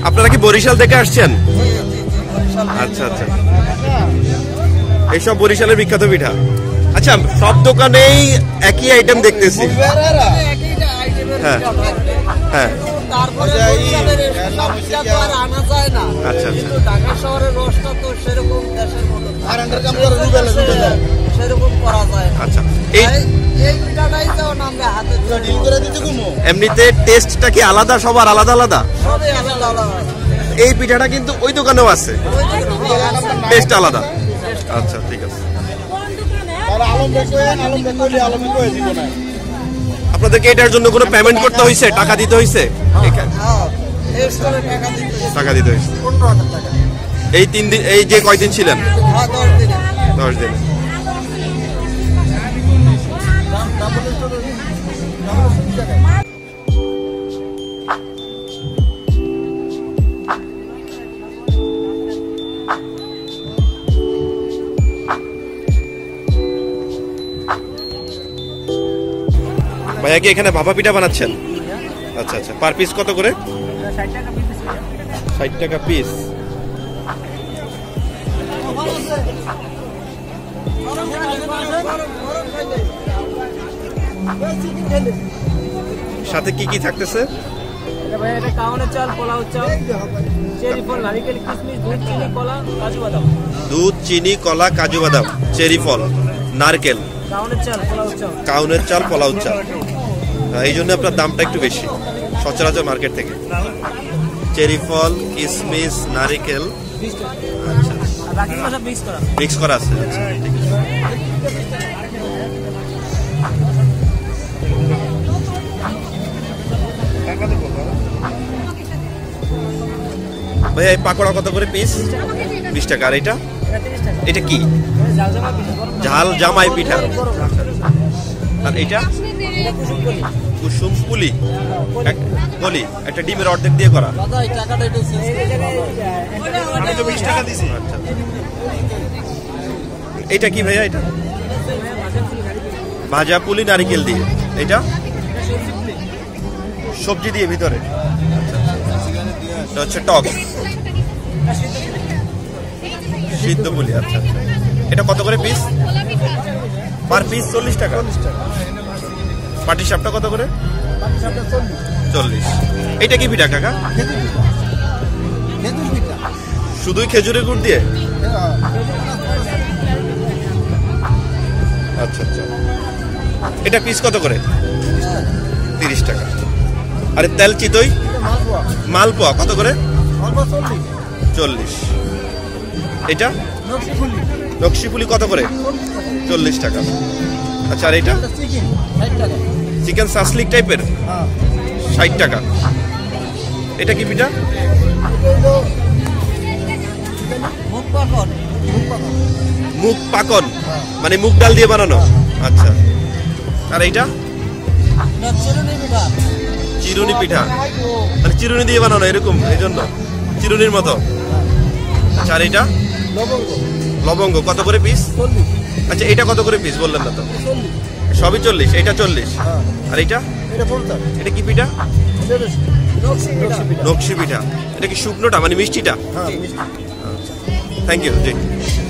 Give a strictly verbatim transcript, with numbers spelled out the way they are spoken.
আপনারা কি বরিশাল থেকে আসছেন? আচ্ছা আচ্ছা, এইসব বরিশালের বিখ্যাত পিঠা। আচ্ছা, সব দোকানেই একই আইটেম দেখতেছি। হ্যাঁ হ্যাঁ, আচ্ছা আচ্ছা, ঢাকা শহরের রসটা তো সেরকম দেশের মতো সেরকম করা যায়। আচ্ছা, এই পিঠাটাই যেমন আমরা হাতে ডিল করে দিতে ঘুমো, এমনিতে টেস্টটা কি আলাদা? সবার আলাদা আলাদা? সবই আলাদা আলাদা। এই পিঠাটা কিন্তু ওই দোকানেও আছে, টেস্ট আলাদা। আচ্ছা ঠিক আছে। আপনাদেরকে এটার জন্য কোনো পেমেন্ট করতে হয়েছে? টাকা দিতে হয়েছে? টাকা দিতে হয়েছে। এই তিন দিন, এই যে কয়দিন ছিলেন? দশ দিন। ভাইয়া কি এখানে ভাপা পিঠা বানাচ্ছেন? আচ্ছা আচ্ছা, পার পিস কত করে? ষাট টাকা পিস। সাথে কি কি থাকতেছে? দুধ, চিনি, কলা, কাজু বাদাম, চেরি ফল, নারকেল, কাউনের চাল, পোলাও চাল। এই জন্য আপনার দামটা একটু বেশি সচরাচর মার্কেট থেকে। চেরি ফল, কিসমিস, নারিকেল মিক্স করা আছে। ভাইয়া এই পাকোড়া কত করে পিস? বিশ টাকা। আর এটা এটা কি? ঝাল জামাই পিঠা। আর এটা কুসুম পুলি, বলি একটা ডিমের অর্ধেক দিয়ে করা। এটা কি ভাইয়া? এটা ভাজা পুলি নারিকেল দিয়ে। এটা সবজি দিয়ে ভিতরে। এটা হচ্ছে টক সিদ্ধ পুলি। আচ্ছা, এটা কত করে পিস? পার পিস চল্লিশ টাকা। পাটি সাপটা কত করে? চল্লিশ। এটা কি পিঠা কাকা? শুধুই খেজুরের গুড় দিয়ে? আচ্ছা আচ্ছা, এটা পিস কত করে? তিরিশ টাকা। আরে তেল চিতই মালপোয়া কত করে? চল্লিশ। এটা নকশি ফুলি কত করে? চল্লিশ টাকা। আচ্ছা, আর এটা চিকেন সাসলিক টাইপের, ষাট টাকা। এটা কি পিঠা? মুগ পাকন, মানে মুগ ডাল দিয়ে বানানো। আচ্ছা, আর এইটা চিরুনি পিঠা, মানে চিরুনি দিয়ে বানানো এরকম, এই জন্য চিরুনির মতো। আচ্ছা, আর এটা লবঙ্গ কত করে পিস? আচ্ছা, এটা কত করে পিস বললেন না তো? সবই চল্লিশ। এটা চল্লিশ। আর এটা এটা কি পিঠা? নকশি পিঠা। এটা কি শুকনোটা, মানে মিষ্টিটা? Thank you G.